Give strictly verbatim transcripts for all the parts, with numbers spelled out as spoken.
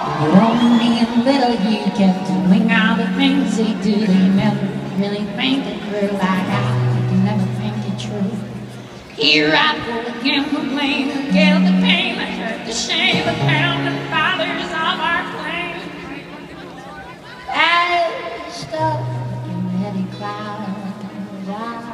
But only a little you kept doing all the things they do. They never really think it through like I can never think it true. Here I go again, the blame, the guilt, the pain, the hurt, the shame, the pound, the fathers of our claim. I stuck in heavy clouds.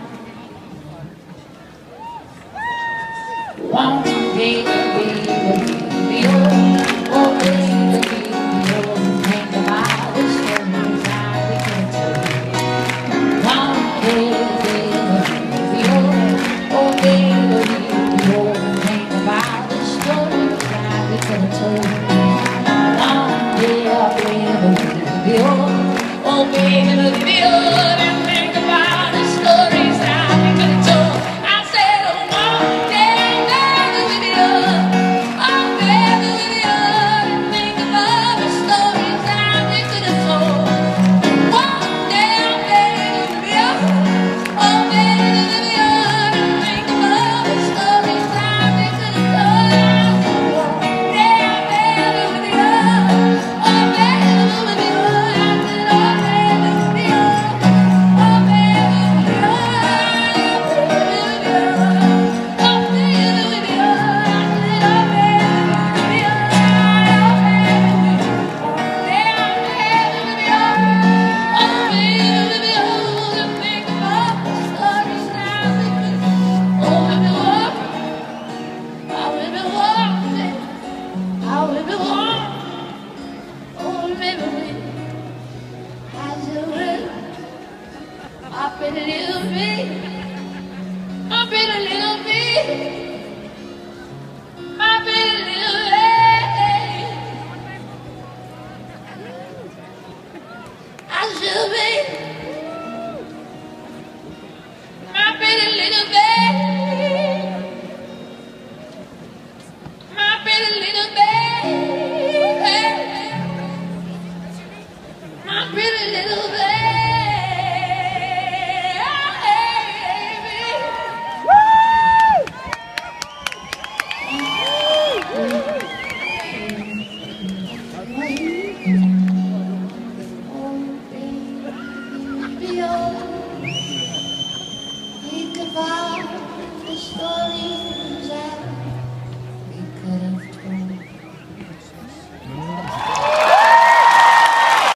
I won't be, be, be, be, oh, oh, be, be, be, oh, think about the stories that we can tell. Won't be, be, be, oh, oh, be, be, oh, think about the stories that we can tell. Won't be, be, be, be, oh, oh, be, be, be, oh,